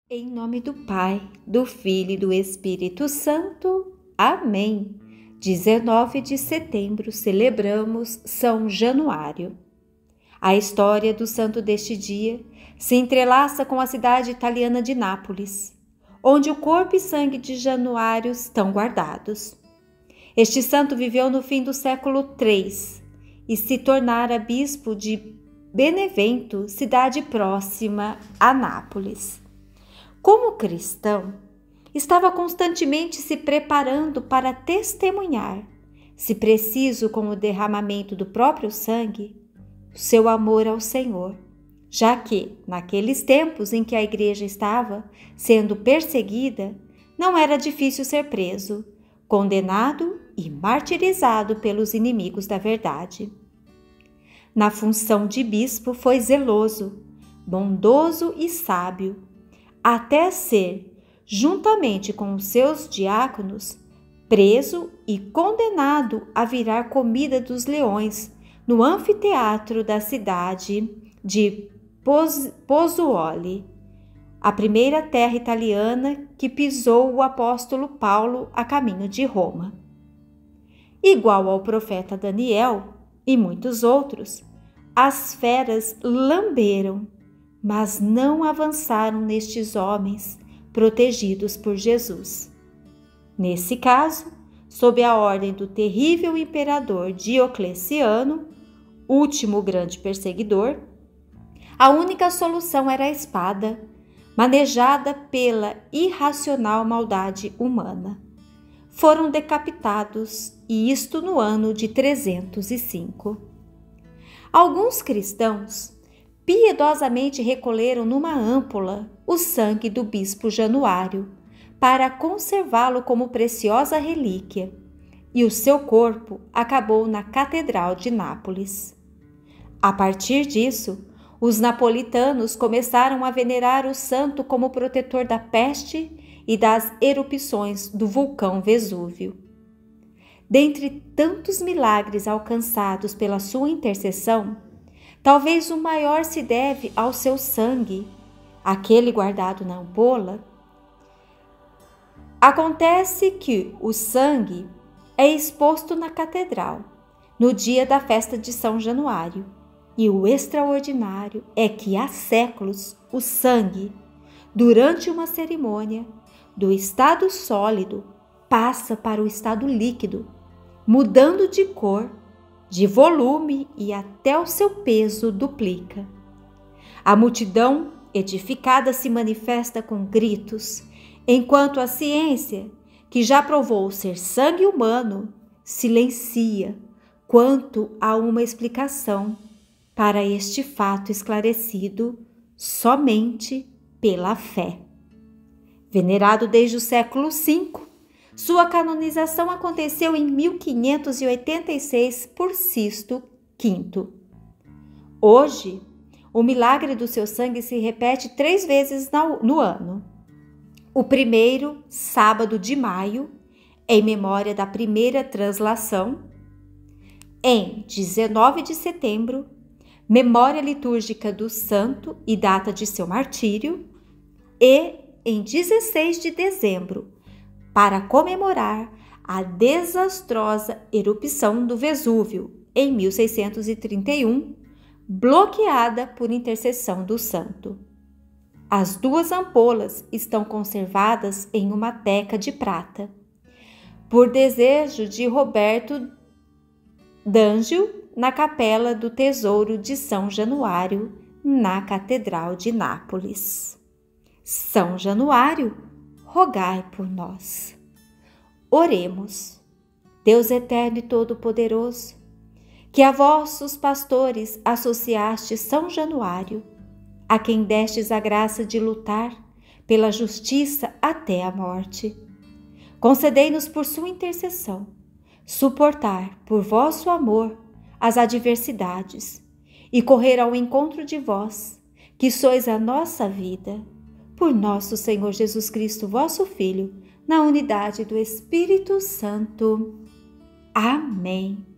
Em nome do Pai, do Filho e do Espírito Santo. Amém. 19 de setembro celebramos São Januário. A história do santo deste dia se entrelaça com a cidade italiana de Nápoles, onde o corpo e sangue de Januário estão guardados. Este santo viveu no fim do século III e se tornara bispo de Benevento, cidade próxima a Nápoles. Como cristão, estava constantemente se preparando para testemunhar, se preciso com o derramamento do próprio sangue, o seu amor ao Senhor, já que, naqueles tempos em que a igreja estava sendo perseguida, não era difícil ser preso, condenado e martirizado pelos inimigos da verdade. Na função de bispo foi zeloso, bondoso e sábio, até ser, juntamente com os seus diáconos, preso e condenado a virar comida dos leões no anfiteatro da cidade de Pozzuoli, a primeira terra italiana que pisou o apóstolo Paulo a caminho de Roma. Igual ao profeta Daniel e muitos outros, as feras lamberam, mas não avançaram nestes homens protegidos por Jesus. Nesse caso, sob a ordem do terrível imperador Diocleciano, último grande perseguidor, a única solução era a espada, manejada pela irracional maldade humana. Foram decapitados, e isto no ano de 305. Alguns cristãos piedosamente recolheram numa âmpola o sangue do bispo Januário para conservá-lo como preciosa relíquia, e o seu corpo acabou na Catedral de Nápoles. A partir disso, os napolitanos começaram a venerar o santo como protetor da peste e das erupções do vulcão Vesúvio. Dentre tantos milagres alcançados pela sua intercessão, talvez o maior se deve ao seu sangue, aquele guardado na ampola. Acontece que o sangue é exposto na catedral, no dia da festa de São Januário, e o extraordinário é que há séculos o sangue, durante uma cerimônia, do estado sólido passa para o estado líquido, mudando de cor, de volume e até o seu peso duplica. A multidão edificada se manifesta com gritos, enquanto a ciência, que já provou ser sangue humano, silencia quanto a uma explicação para este fato esclarecido somente pela fé. Venerado desde o século V, sua canonização aconteceu em 1586 por Sisto V. Hoje, o milagre do seu sangue se repete 3 vezes no ano. O primeiro, sábado de maio, em memória da primeira translação. Em 19 de setembro, memória litúrgica do santo e data de seu martírio. E em 16 de dezembro, para comemorar a desastrosa erupção do Vesúvio, em 1631, bloqueada por intercessão do santo. As 2 ampolas estão conservadas em uma teca de prata, por desejo de Roberto d'Angelo, na Capela do Tesouro de São Januário, na Catedral de Nápoles. São Januário, rogai por nós. Oremos. Deus eterno e todo-poderoso, que a vossos pastores associaste São Januário, a quem destes a graça de lutar pela justiça até a morte, concedei-nos por sua intercessão suportar por vosso amor as adversidades e correr ao encontro de vós, que sois a nossa vida, por nosso Senhor Jesus Cristo, vosso Filho, na unidade do Espírito Santo. Amém.